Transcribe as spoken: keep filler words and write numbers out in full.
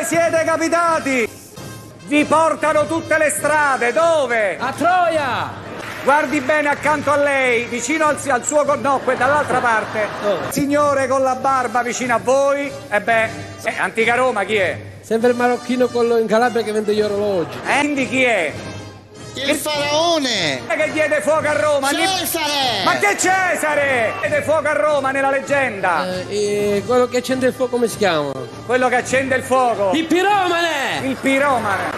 Dove siete capitati? Vi portano tutte le strade, dove? A Troia! Guardi bene accanto a lei, vicino al, al suo... no, dall'altra parte. Dove? Signore con la barba vicino a voi. E beh, eh, Antica Roma chi è? Sempre il marocchino quello in Calabria che vende gli orologi. Eh, quindi chi è? Il faraone! Che diede fuoco a Roma? Cesare! Ma che Cesare? Diede fuoco a Roma nella leggenda. Eh, e quello che accende il fuoco come si chiama? Quello che accende il fuoco. Il piromane! Il piromane.